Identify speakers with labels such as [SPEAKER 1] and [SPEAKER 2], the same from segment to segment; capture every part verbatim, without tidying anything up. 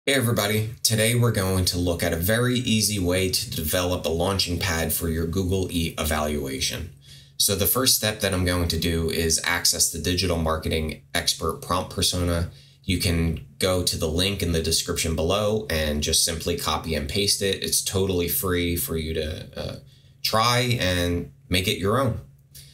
[SPEAKER 1] Hey everybody, today we're going to look at a very easy way to develop a launching pad for your Google E evaluation. So the first step that I'm going to do is access the digital marketing expert prompt persona. You can go to the link in the description below and just simply copy and paste it. It's totally free for you to uh, try and make it your own.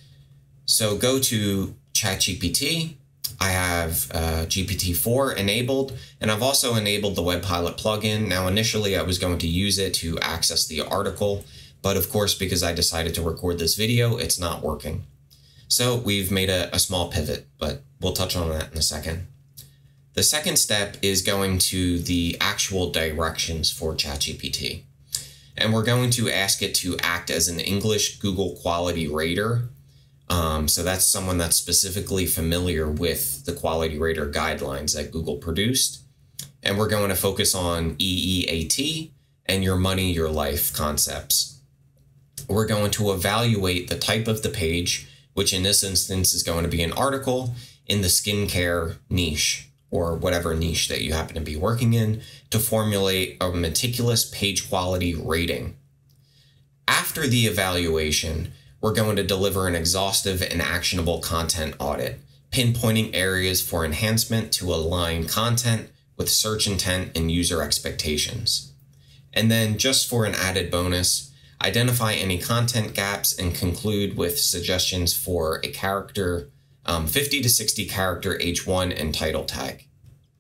[SPEAKER 1] So go to ChatGPT. I have uh, G P T four enabled, and I've also enabled the WebPilot plugin. Now, initially, I was going to use it to access the article, but of course, because I decided to record this video, it's not working. So we've made a, a small pivot, but we'll touch on that in a second. The second step is going to the actual directions for ChatGPT. And we're going to ask it to act as an English Google quality rater. Um, so that's someone that's specifically familiar with the quality rater guidelines that Google produced. And we're going to focus on E E A T and your money, your life concepts. We're going to evaluate the type of the page, which in this instance is going to be an article in the skincare niche or whatever niche that you happen to be working in, to formulate a meticulous page quality rating. After the evaluation, we're going to deliver an exhaustive and actionable content audit, pinpointing areas for enhancement to align content with search intent and user expectations. And then, just for an added bonus, identify any content gaps and conclude with suggestions for a character, um, fifty to sixty character H one and title tag.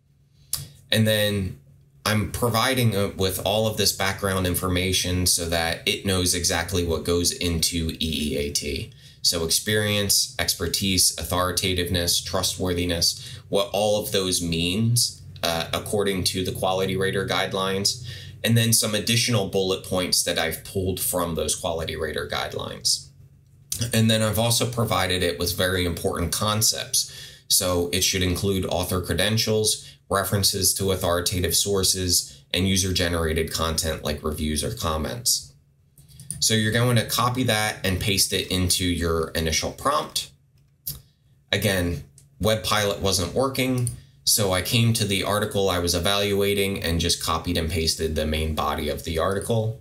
[SPEAKER 1] And then I'm providing with all of this background information so that it knows exactly what goes into E E A T. So experience, expertise, authoritativeness, trustworthiness, what all of those means uh, according to the quality rater guidelines, and then some additional bullet points that I've pulled from those quality rater guidelines. And then I've also provided it with very important concepts. So it should include author credentials, references to authoritative sources, and user-generated content like reviews or comments. So you're going to copy that and paste it into your initial prompt. Again, WebPilot wasn't working, so I came to the article I was evaluating and just copied and pasted the main body of the article.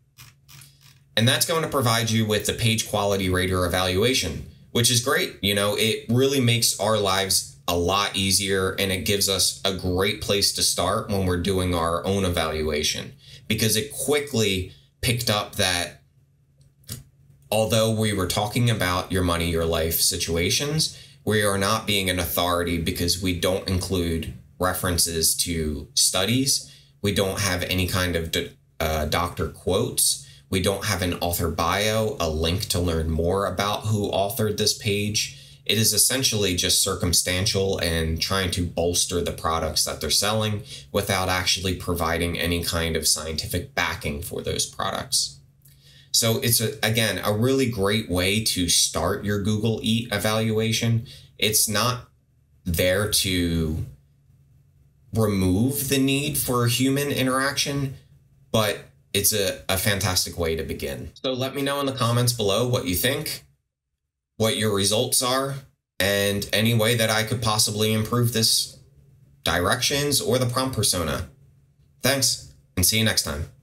[SPEAKER 1] And that's going to provide you with the page quality rater evaluation, which is great. You know, it really makes our lives a lot easier, and it gives us a great place to start when we're doing our own evaluation, because it quickly picked up that although we were talking about your money, your life situations, we are not being an authority because we don't include references to studies. We don't have any kind of uh, doctor quotes. We don't have an author bio, a link to learn more about who authored this page. It is essentially just circumstantial and trying to bolster the products that they're selling without actually providing any kind of scientific backing for those products. So it's, a, again, a really great way to start your Google E evaluation. It's not there to remove the need for human interaction, but it's a, a fantastic way to begin. So let me know in the comments below what you think, what your results are, and any way that I could possibly improve this directions or the prompt persona. Thanks, and see you next time.